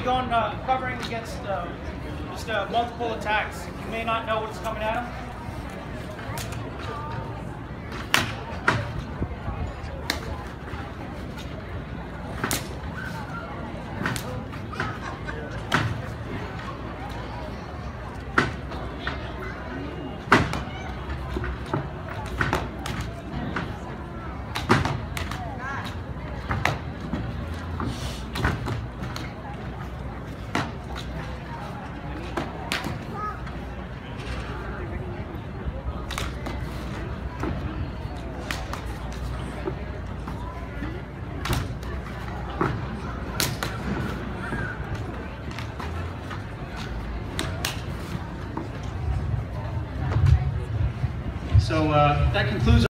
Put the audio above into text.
going covering against just multiple attacks. You may not know what's coming at him. So that concludes